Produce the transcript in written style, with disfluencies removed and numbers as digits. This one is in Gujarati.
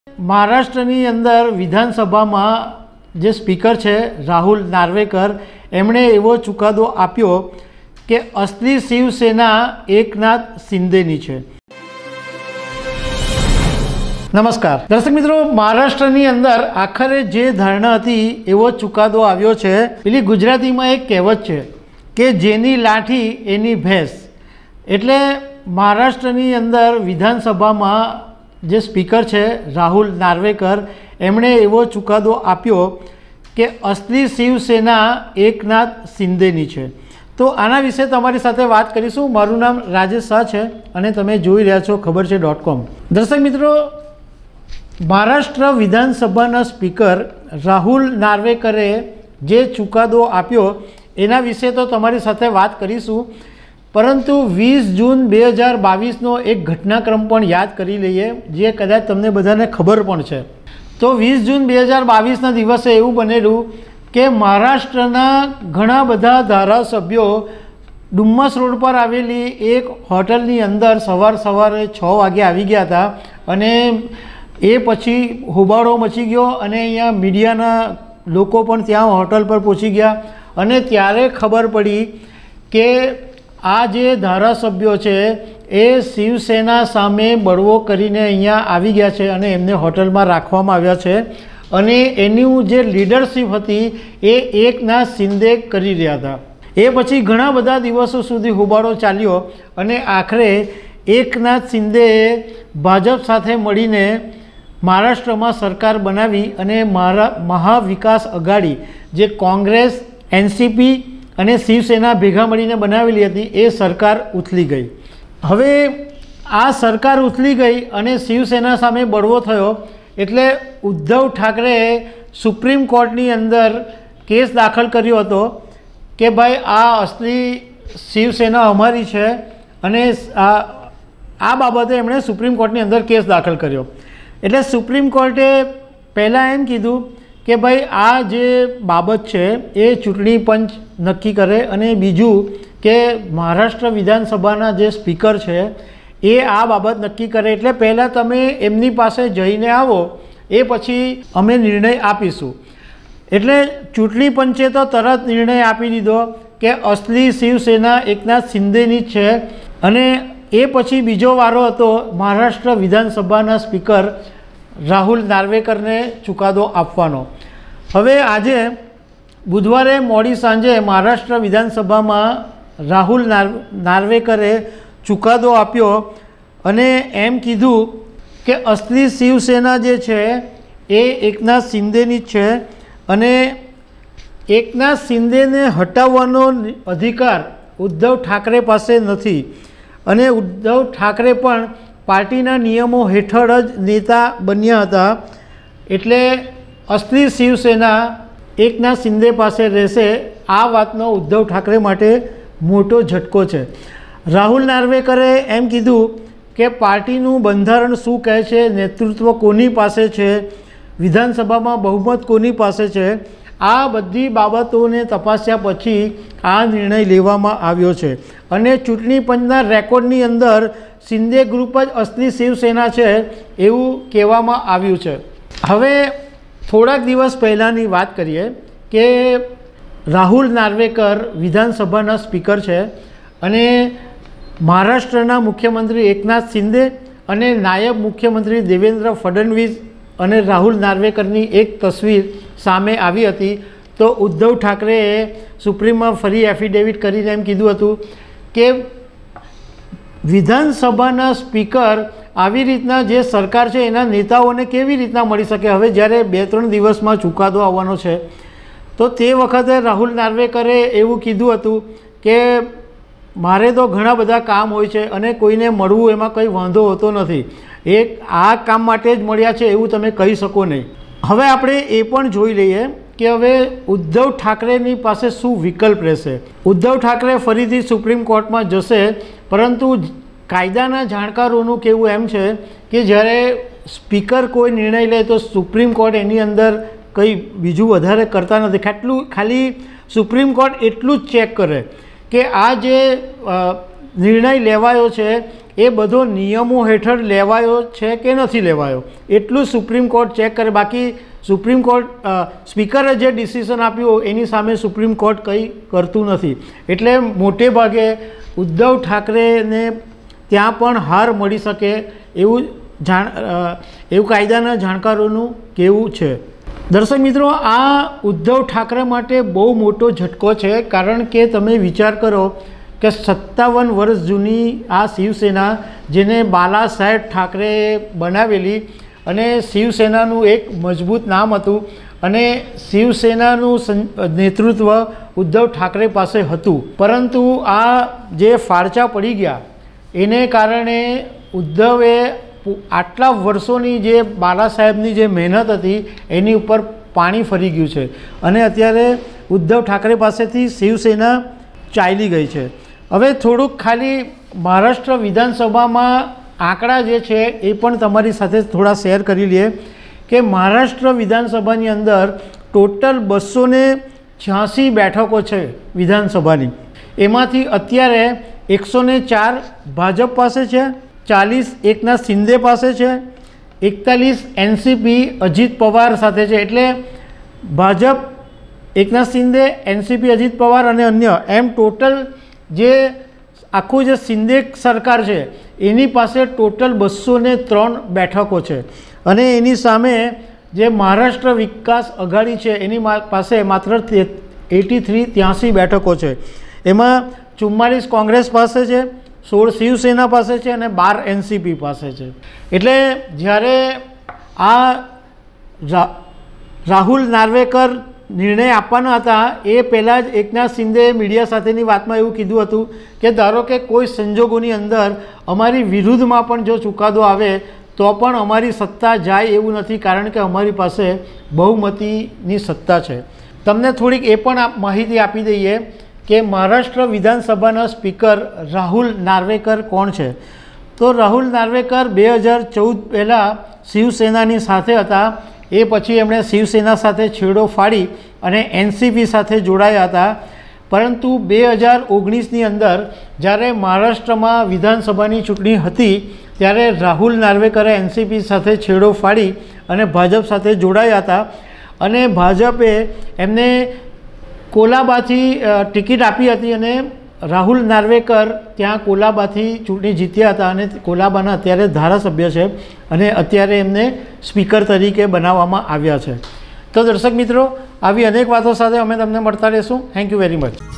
મહારાષ્ટ્રની અંદર વિધાનસભામાં જે સ્પીકર છે રાહુલ નાર્વેકર, એમણે એવો ચુકાદો આપ્યો કે અસલી શિવસેના એકનાથ શિંદેની છે। નમસ્કાર દર્શક મિત્રો, મહારાષ્ટ્રની અંદર આખરે જે ધારણા હતી એવો ચુકાદો આવ્યો છે। પેલી ગુજરાતીમાં એક કહેવત છે કે જેની લાઠી એની ભેંસ, એટલે મહારાષ્ટ્રની અંદર વિધાનસભામાં જે સ્પીકર છે રાહુલ નાર્વેકર, એમણે એવો ચુકાદો આપ્યો કે અસલી શિવસેના એકનાથ શિંદેની છે। તો આના વિશે તમારી સાથે વાત કરીશું। મારું નામ રાજેશ શાહ છે અને તમે જોઈ રહ્યા છો ખબર છે .com। દર્શક મિત્રો, મહારાષ્ટ્ર વિધાનસભાના સ્પીકર રાહુલ નાર્વેકરે જે ચુકાદો આપ્યો એના વિશે તો તમારી સાથે વાત કરીશું, પરંતુ 20 જૂન 2022નો એક ઘટનાક્રમ પણ યાદ કરી લઈએ, જે કદાચ તમને બધાને ખબર પણ છે। તો 20 જૂન 2022ના દિવસે એવું બનેલું કે મહારાષ્ટ્રના ઘણા બધા ધારાસભ્યો ડુમ્મસ રોડ પર આવેલી એક હોટલની અંદર સવારે 6 વાગે આવી ગયા હતા અને એ પછી હોબાળો મચી ગયો અને અહીંયા મીડિયાના લોકો પણ ત્યાં હોટલ પર પહોંચી ગયા અને ત્યારે ખબર પડી કે આ જે ધારાસભ્યો છે એ શિવસેના સામે બળવો કરીને અહીંયા આવી ગયા છે અને એમને હોટલમાં રાખવામાં આવ્યા છે અને એનું જે લીડરશિપ હતી એ એકનાથ શિંદે કરી રહ્યા હતા। એ પછી ઘણા બધા દિવસો સુધી હોબાળો ચાલ્યો અને આખરે એકનાથ શિંદેએ ભાજપ સાથે મળીને મહારાષ્ટ્રમાં સરકાર બનાવી અને મહાવિકાસ અઘાડી જે કોંગ્રેસ, એનસીપી અને શિવસેના ભેગા મળીને બનાવેલી હતી એ સરકાર ઉથલી ગઈ। હવે આ સરકાર ઉથલી ગઈ અને શિવસેના સામે બળવો થયો એટલે ઉદ્ધવ ઠાકરેએ સુપ્રીમ કોર્ટની અંદર કેસ દાખલ કર્યો હતો કે ભાઈ આ અસલી શિવસેના અમારી છે અને આ બાબતે એમણે સુપ્રીમ કોર્ટની અંદર કેસ દાખલ કર્યો। એટલે સુપ્રીમ કોર્ટે પહેલાં એમ કીધું કે ભાઈ આ જે બાબત છે એ ચૂંટણી પંચ નક્કી કરે અને બીજું કે મહારાષ્ટ્ર વિધાનસભાના જે સ્પીકર છે એ આ બાબત નક્કી કરે, એટલે પહેલાં તમે એમની પાસે જઈને આવો, એ પછી અમે નિર્ણય આપીશું। એટલે ચૂંટણી પંચે તો તરત નિર્ણય આપી દીધો કે અસલી શિવસેના એકનાથ શિંદેની જ છે અને એ પછી બીજો વારો હતો મહારાષ્ટ્ર વિધાનસભાના સ્પીકર રાહુલ નાર્વેકરને ચુકાદો આપવાનો। હવે આજે બુધવારે મોડી સાંજે મહારાષ્ટ્ર વિધાનસભામાં રાહુલ નાર્વેકરે ચુકાદો આપ્યો અને એમ કીધું કે અસલી શિવસેના જે છે એ એકનાથ શિંદેની જ છે અને એકનાથ શિંદેને હટાવવાનો અધિકાર ઉદ્ધવ ઠાકરે પાસે નથી અને ઉદ્ધવ ઠાકરે પણ પાર્ટીના નિયમો હેઠળ જ નેતા બન્યા હતા, એટલે અસલી શિવસેના એકનાથ શિંદે પાસે રહેશે। આ વાતનો ઉદ્ધવ ઠાકરે માટે મોટો ઝટકો છે। રાહુલ નાર્વેકરે એમ કીધું કે પાર્ટીનું બંધારણ શું કહે છે, નેતૃત્વ કોની પાસે છે, વિધાનસભામાં બહુમત કોની પાસે છે, આ બધી બાબતોને તપાસ્યા પછી આ નિર્ણય લેવામાં આવ્યો છે અને ચૂંટણી પંચના રેકોર્ડની અંદર શિંદે ગ્રુપ જ અસલી શિવસેના છે એવું કહેવામાં આવ્યું છે। હવે થોડાક દિવસ પહેલાંની વાત કરીએ કે રાહુલ નાર્વેકર વિધાનસભાના સ્પીકર છે અને મહારાષ્ટ્રના મુખ્યમંત્રી એકનાથ શિંદે અને નાયબ મુખ્યમંત્રી દેવેન્દ્ર ફડણવીસ અને રાહુલ નાર્વેકરની એક તસવીર સામે આવી હતી। તો ઉદ્ધવ ઠાકરેએ સુપ્રીમમાં ફરી એફિડેવિટ કરીને એમ કીધું હતું કે વિધાનસભાના સ્પીકર આવી રીતના જે સરકાર છે એના નેતાઓને કેવી રીતના મળી શકે, હવે જ્યારે 2-3 દિવસમાં ચુકાદો આવવાનો છે। તો તે વખતે રાહુલ નાર્વેકરે એવું કીધું હતું કે મારે તો ઘણા બધા કામ હોય છે અને કોઈને મળવું એમાં કંઈ વાંધો હોતો નથી, આ કામ માટે જ મળ્યા છે એવું તમે કહી શકો નહીં। હવે આપણે એ પણ જોઈ લઈએ કે હવે ઉદ્ધવ ઠાકરેની પાસે શું વિકલ્પ રહેશે। ઉદ્ધવ ઠાકરે ફરીથી સુપ્રીમ કોર્ટમાં જશે, પરંતુ કાયદાના જાણકારોનું કહેવું એમ છે કે જ્યારે સ્પીકર કોઈ નિર્ણય લે તો સુપ્રીમ કોર્ટ એની અંદર કંઈ બીજું વધારે કરતા નથી, ખાલી સુપ્રીમ કોર્ટ એટલું જ ચેક કરે કે આ જે નિર્ણય લેવાયો છે એ બધો નિયમો હેઠળ લેવાયો છે કે નથી લેવાયો એટલું સુપ્રીમ કોર્ટ ચેક કરે. બાકી સુપ્રીમ કોર્ટ સ્પીકરે જે ડિસિઝન આપ્યું એની સામે સુપ્રીમ કોર્ટ કંઈ કરતું નથી. એટલે મોટે ભાગે ઉદ્ધવ ઠાકરેને ત્યાં પણ હાર મળી શકે એવું કાયદાના જાણકારોનું કહેવું છે. દર્શક મિત્રો, આ ઉદ્ધવ ઠાકરે માટે બહુ મોટો ઝટકો છે. કારણ કે તમે વિચાર કરો કે 57 વર્ષ જૂની આ શિવસેના, જેને બાલા સાહેબ ઠાકરેએ બનાવેલી, અને શિવસેનાનું એક મજબૂત નામ હતું, અને શિવસેનાનું નેતૃત્વ ઉદ્ધવ ઠાકરે પાસે હતું. પરંતુ આ જે ફાળચા પડી ગયા એને કારણે ઉદ્ધવે આટલા વર્ષોની જે બાલા સાહેબની જે મહેનત હતી એની ઉપર પાણી ફરી ગયું છે, અને અત્યારે ઉદ્ધવ ઠાકરે પાસેથી શિવસેના ચાલી ગઈ છે. હવે થોડુંક ખાલી મહારાષ્ટ્ર વિધાનસભામાં આંકડા જે છે એ પણ તમારી સાથે થોડા શેર કરી લઈએ કે મહારાષ્ટ્ર વિધાનસભાની અંદર ટોટલ 286 બેઠકો છે વિધાનસભાની. એમાંથી અત્યારે 104 ભાજપ પાસે છે, 40 એકનાથ શિંદે પાસે છે, 41 એનસીપી અજીત પવાર સાથે છે. એટલે ભાજપ, એકનાથ શિંદે, એનસીપી અજીત પવાર અને અન્ય, એમ ટોટલ જે આખું જે શિંદે સરકાર છે એની પાસે ટોટલ 203 બેઠકો છે. અને એની સામે જે મહારાષ્ટ્ર વિકાસ અઘાડી છે એની પાસે માત્ર 83 બેઠકો છે. એમાં 44 કોંગ્રેસ પાસે છે, 16 શિવસેના પાસે છે અને 12 એનસીપી પાસે છે. એટલે જ્યારે આ રાહુલ નાર્વેકર નિર્ણય આપવાના હતા એ પહેલાં જ એકનાથ શિંદે મીડિયા સાથેની વાતમાં એવું કીધું હતું કે ધારો કે કોઈ સંજોગોની અંદર અમારી વિરુદ્ધમાં પણ જો ચુકાદો આવે તો પણ અમારી સત્તા જાય એવું નથી, કારણ કે અમારી પાસે બહુમતીની સત્તા છે. તમને થોડીક એ પણ માહિતી આપી દઈએ કે મહારાષ્ટ્ર વિધાનસભાના સ્પીકર રાહુલ નાર્વેકર કોણ છે. તો રાહુલ નાર્વેકર 2014 પહેલાં શિવસેનાની સાથે હતા. એ પછી એમણે શિવસેના સાથે છેડો ફાડી અને એનસીપી સાથે જોડાયા હતા. પરંતુ 2019ની અંદર જ્યારે મહારાષ્ટ્રમાં વિધાનસભાની ચૂંટણી હતી ત્યારે રાહુલ નાર્વેકરે એનસીપી સાથે છેડો ફાડી અને ભાજપ સાથે જોડાયા હતા. અને ભાજપે એમને કોલાબાથી ટિકિટ આપી હતી અને રાહુલ નાર્વેકર ત્યાં કોલાબાથી ચૂંટણી જીત્યા હતા અને કોલાબાના અત્યારે ધારાસભ્ય છે અને અત્યારે એમને સ્પીકર તરીકે બનાવવામાં આવ્યા છે. તો દર્શક મિત્રો, આવી અનેક વાતો સાથે અમે તમને મળતા રહીશું. Thank you very much.